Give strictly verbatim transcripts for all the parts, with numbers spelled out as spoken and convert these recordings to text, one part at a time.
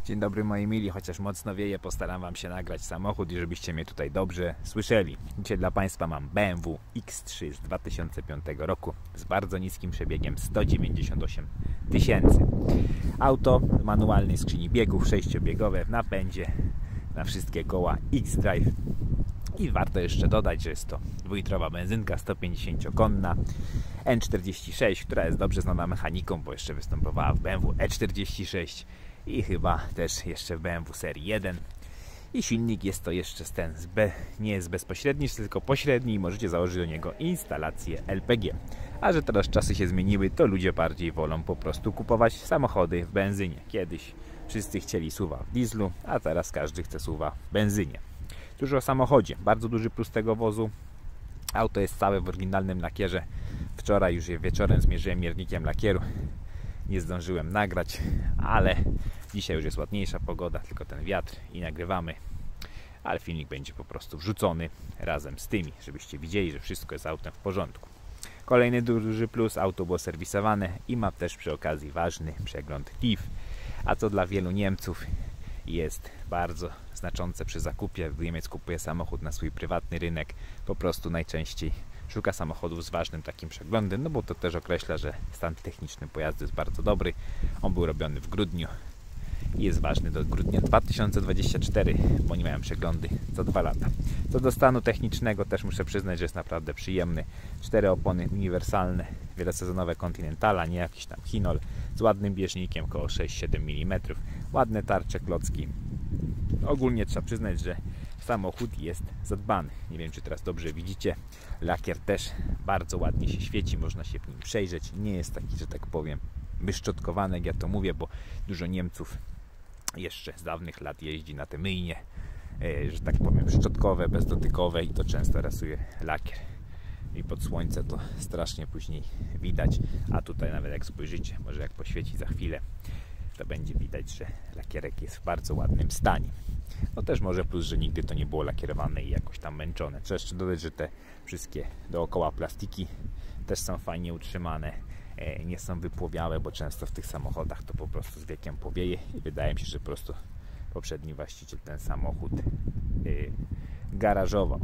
Dzień dobry moi mili, chociaż mocno wieje, postaram wam się nagrać samochód i żebyście mnie tutaj dobrze słyszeli. Dzisiaj dla państwa mam B M W X trzy z dwa tysiące piątego roku z bardzo niskim przebiegiem sto dziewięćdziesiąt osiem tysięcy. Auto w manualnej skrzyni biegów, sześciobiegowe w napędzie na wszystkie koła X-Drive. I warto jeszcze dodać, że jest to dwulitrowa benzynka sto pięćdziesięciokonna N czterdzieści sześć, która jest dobrze znana mechaniką, bo jeszcze występowała w B M W E czterdzieści sześć i chyba też jeszcze w B M W serii jeden. I silnik jest to jeszcze ten z B, nie jest bezpośredni, tylko pośredni i możecie założyć do niego instalację L P G. A że teraz czasy się zmieniły, to ludzie bardziej wolą po prostu kupować samochody w benzynie. Kiedyś wszyscy chcieli suwa w dieslu, a teraz każdy chce suwa w benzynie. Dużo o samochodzie, bardzo duży plus tego wozu. Auto jest całe w oryginalnym lakierze. Wczoraj już je wieczorem zmierzyłem miernikiem lakieru. Nie zdążyłem nagrać, ale dzisiaj już jest ładniejsza pogoda, tylko ten wiatr i nagrywamy. Ale filmik będzie po prostu wrzucony razem z tymi, żebyście widzieli, że wszystko jest autem w porządku. Kolejny duży plus, auto było serwisowane i ma też przy okazji ważny przegląd T I F. A co dla wielu Niemców jest bardzo znaczące przy zakupie. Niemiec kupuje samochód na swój prywatny rynek, po prostu najczęściej szuka samochodów z ważnym takim przeglądem, no bo to też określa, że stan techniczny pojazdu jest bardzo dobry. On był robiony w grudniu i jest ważny do grudnia dwa tysiące dwudziestego czwartego, bo nie mają przeglądy co dwa lata. Co do stanu technicznego też muszę przyznać, że jest naprawdę przyjemny. Cztery opony uniwersalne, wielosezonowe Continentala, nie jakiś tam Hinol, z ładnym bieżnikiem, około sześć siedem milimetrów, ładne tarcze, klocki. Ogólnie trzeba przyznać, że samochód jest zadbany. Nie wiem, czy teraz dobrze widzicie. Lakier też bardzo ładnie się świeci, można się w nim przejrzeć. Nie jest taki, że tak powiem, wyszczotkowany, jak ja to mówię, bo dużo Niemców jeszcze z dawnych lat jeździ na te myjnie, że tak powiem, szczotkowe, bezdotykowe i to często rasuje lakier. I pod słońce to strasznie później widać, a tutaj nawet jak spojrzycie, może jak poświeci za chwilę, to będzie widać, że lakierek jest w bardzo ładnym stanie. No też może plus, że nigdy to nie było lakierowane i jakoś tam męczone. Trzeba jeszcze dodać, że te wszystkie dookoła plastiki też są fajnie utrzymane, nie są wypłowiałe, bo często w tych samochodach to po prostu z wiekiem powieje i wydaje mi się, że po prostu poprzedni właściciel ten samochód yy, garażował.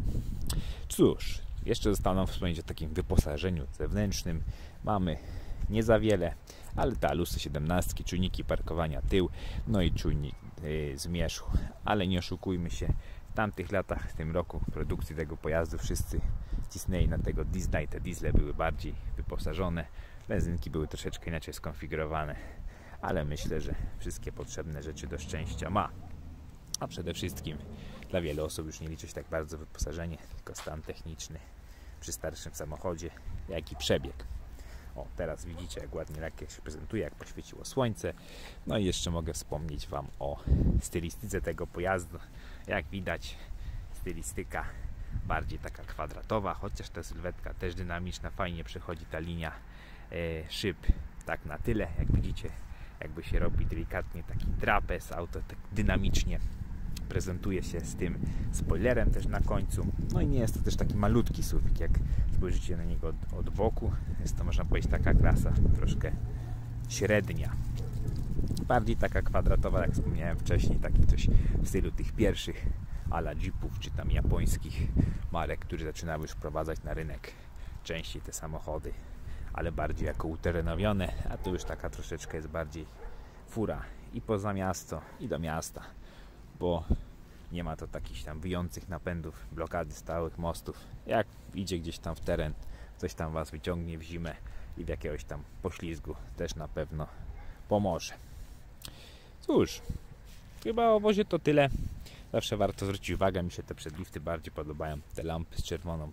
Cóż, jeszcze zostało nam wspomnieć o takim wyposażeniu zewnętrznym. Mamy nie za wiele, ale te alusy siedemnastki, czujniki parkowania tył, no i czujnik yy, zmierzchu. Ale nie oszukujmy się, w tamtych latach, w tym roku produkcji tego pojazdu wszyscy cisnęli na tego diesla i te diesle były bardziej wyposażone. Benzynki były troszeczkę inaczej skonfigurowane, ale myślę, że wszystkie potrzebne rzeczy do szczęścia ma. A przede wszystkim dla wielu osób już nie liczy się tak bardzo wyposażenie, tylko stan techniczny przy starszym samochodzie, jak i przebieg. O, teraz widzicie, jak ładnie lakier się prezentuje, jak poświeciło słońce. No i jeszcze mogę wspomnieć wam o stylistyce tego pojazdu. Jak widać, stylistyka bardziej taka kwadratowa, chociaż ta sylwetka też dynamiczna, fajnie przechodzi ta linia e, szyb tak na tyle, jak widzicie, jakby się robi delikatnie taki trapez, auto tak dynamicznie prezentuje się z tym spoilerem też na końcu. No i nie jest to też taki malutki suwik, jak spojrzycie na niego od, od boku, jest to, można powiedzieć, taka klasa troszkę średnia. Bardziej taka kwadratowa, jak wspomniałem wcześniej, taki coś w stylu tych pierwszych ala jeepów, czy tam japońskich marek, które zaczynały już wprowadzać na rynek częściej te samochody, ale bardziej jako uterenowione, a tu już taka troszeczkę jest bardziej fura i poza miasto, i do miasta, bo nie ma to takich tam wyjących napędów, blokady stałych mostów. Jak idzie gdzieś tam w teren, coś tam was wyciągnie w zimę i w jakiegoś tam poślizgu też na pewno pomoże. Cóż, chyba o wozie to tyle. Zawsze warto zwrócić uwagę, mi się te przedlifty bardziej podobają, te lampy z czerwoną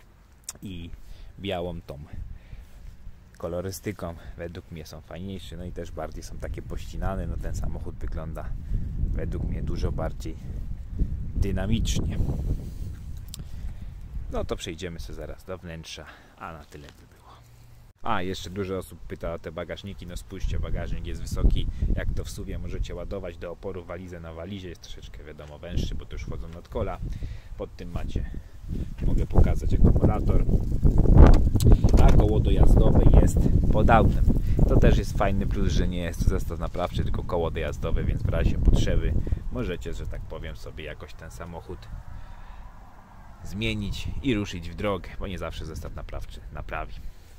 i białą tą kolorystyką, według mnie są fajniejsze, no i też bardziej są takie pościnane. No ten samochód wygląda według mnie dużo bardziej dynamicznie. No to przejdziemy sobie zaraz do wnętrza, a na tyle by było. A, jeszcze dużo osób pyta o te bagażniki. No spójrzcie, bagażnik jest wysoki, jak to w suwie możecie ładować do oporu walizę na walizie, jest troszeczkę wiadomo węższy, bo to już wchodzą nad kola. Pod tym macie, mogę pokazać, akumulator a koło dojazdowe jest pod autem. To też jest fajny plus, że nie jest to zestaw naprawczy, tylko koło dojazdowe, więc w razie potrzeby możecie, że tak powiem, sobie jakoś ten samochód zmienić i ruszyć w drogę, bo nie zawsze zestaw naprawczy naprawi.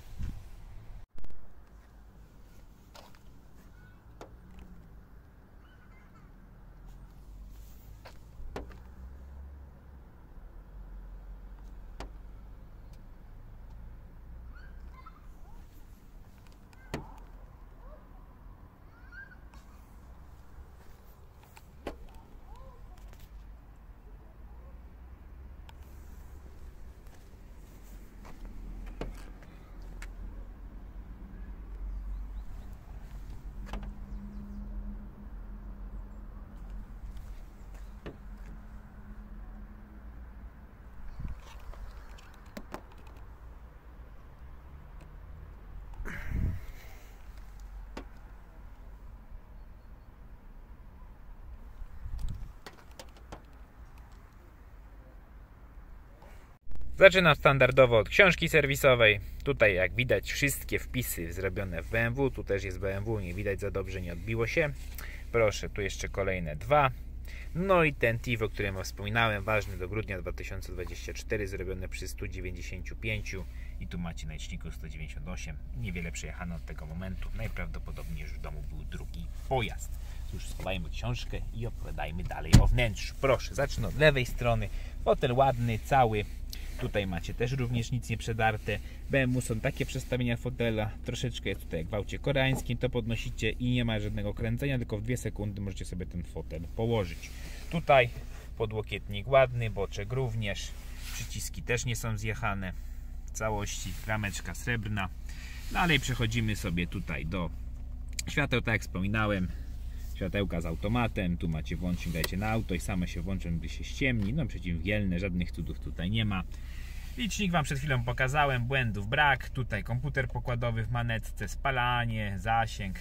Zaczynam standardowo od książki serwisowej. Tutaj jak widać wszystkie wpisy zrobione w B M W. Tu też jest B M W, nie widać za dobrze, nie odbiło się. Proszę, tu jeszcze kolejne dwa. No i ten T I V, o którym wspominałem, ważny do grudnia dwa tysiące dwudziestego czwartego, zrobiony przy stu dziewięćdziesięciu pięciu. I tu macie na liczniku sto dziewięćdziesiąt osiem. Niewiele przejechano od tego momentu. Najprawdopodobniej już w domu był drugi pojazd. Cóż, schowajmy książkę i opowiadajmy dalej o wnętrzu. Proszę, zacznę od lewej strony. Fotel ładny, cały. Tutaj macie też również nic nie przedarte. B M W są takie przestawienia fotela. Troszeczkę jest tutaj jak w aucie koreańskim. To podnosicie i nie ma żadnego kręcenia, tylko w dwie sekundy możecie sobie ten fotel położyć. Tutaj podłokietnik ładny, boczek również. Przyciski też nie są zjechane w całości. Rameczka srebrna. Dalej przechodzimy sobie tutaj do świateł, tak jak wspominałem. Światełka z automatem, tu macie włącznik, dajecie na auto i same się włączą, gdy się ściemni. No przeciwwielne, żadnych cudów tutaj nie ma. Licznik wam przed chwilą pokazałem, błędów brak. Tutaj komputer pokładowy w manetce, spalanie, zasięg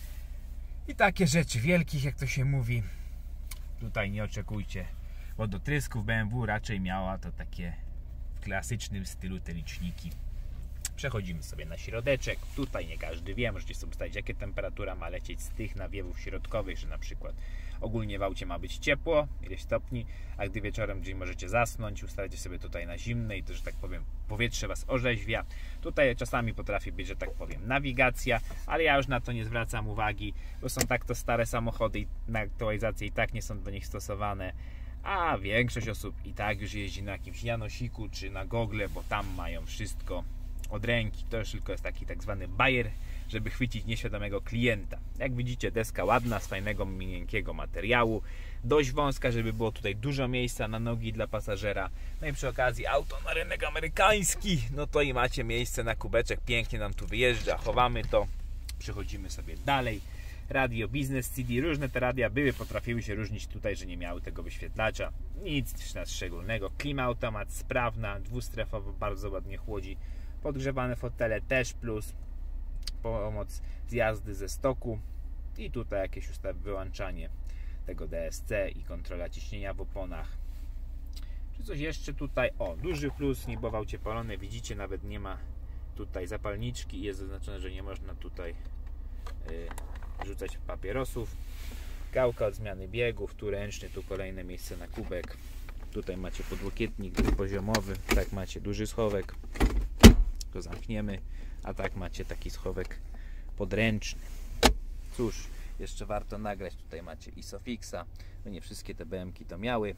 i takie rzeczy wielkich, jak to się mówi. Tutaj nie oczekujcie wodotrysków. B M W raczej miała to takie w klasycznym stylu te liczniki. Przechodzimy sobie na środeczek. Tutaj nie każdy wie, możecie sobie ustalić, jakie temperatura ma lecieć z tych nawiewów środkowych, że na przykład ogólnie w aucie ma być ciepło, ileś stopni, a gdy wieczorem gdzieś możecie zasnąć, ustalicie sobie tutaj na zimne i to, że tak powiem, powietrze was orzeźwia. Tutaj czasami potrafi być, że tak powiem, nawigacja, ale ja już na to nie zwracam uwagi, bo są tak to stare samochody i na aktualizacje i tak nie są do nich stosowane. A większość osób i tak już jeździ na jakimś Janosiku czy na Gogle, bo tam mają wszystko od ręki. To już tylko jest taki tak zwany bajer, żeby chwycić nieświadomego klienta. Jak widzicie, deska ładna, z fajnego, miękkiego materiału, dość wąska, żeby było tutaj dużo miejsca na nogi dla pasażera. No i przy okazji auto na rynek amerykański, no to i macie miejsce na kubeczek, pięknie nam tu wyjeżdża, chowamy to, przechodzimy sobie dalej. Radio Business C D, różne te radia były, potrafiły się różnić tutaj, że nie miały tego wyświetlacza, nic szczególnego. Klimaautomat sprawna, dwustrefowo, bardzo ładnie chłodzi. Podgrzewane fotele też plus, pomoc z jazdy ze stoku i tutaj jakieś ustaw wyłączanie tego D S C i kontrola ciśnienia w oponach. Czy coś jeszcze tutaj? O, duży plus, niebo w aucie palone, widzicie, nawet nie ma tutaj zapalniczki i jest zaznaczone, że nie można tutaj yy, rzucać papierosów. Gałka od zmiany biegów, tu ręczny, tu kolejne miejsce na kubek. Tutaj macie podłokietnik poziomowy, tak macie duży schowek. To zamkniemy, a tak macie taki schowek podręczny. Cóż, jeszcze warto nagrać, tutaj macie Isofixa, no nie wszystkie te B M ki to miały.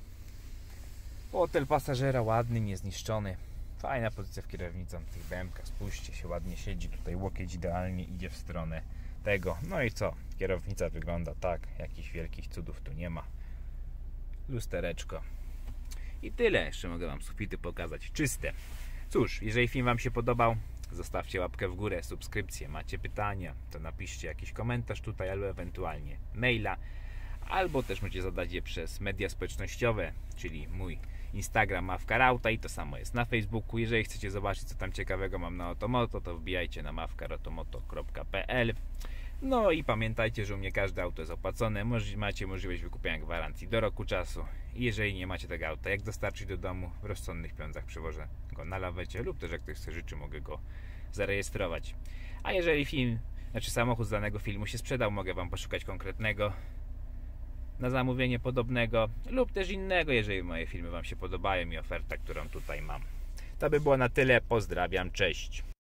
Fotel pasażera ładny, niezniszczony, fajna pozycja w kierownicą tych B M kach, spójrzcie się, ładnie siedzi, tutaj łokieć idealnie idzie w stronę tego. No i co, kierownica wygląda tak, jakichś wielkich cudów tu nie ma. Lustereczko i tyle, jeszcze mogę wam sufity pokazać, czyste. Cóż, jeżeli film wam się podobał, zostawcie łapkę w górę, subskrypcję, macie pytania, to napiszcie jakiś komentarz tutaj, albo ewentualnie maila, albo też możecie zadać je przez media społecznościowe, czyli mój Instagram Mawkarauta i to samo jest na Facebooku. Jeżeli chcecie zobaczyć, co tam ciekawego mam na Otomoto, to wbijajcie na mawkarotomoto kropka p l. No i pamiętajcie, że u mnie każde auto jest opłacone. Macie możliwość wykupienia gwarancji do roku czasu. I jeżeli nie macie tego auta, jak dostarczyć do domu, w rozsądnych pieniądzach przywożę go na lawecie, lub też jak ktoś chce życzy, mogę go zarejestrować. A jeżeli film, znaczy samochód z danego filmu się sprzedał, mogę wam poszukać konkretnego na zamówienie podobnego lub też innego, jeżeli moje filmy wam się podobają i oferta, którą tutaj mam. To by było na tyle. Pozdrawiam, cześć.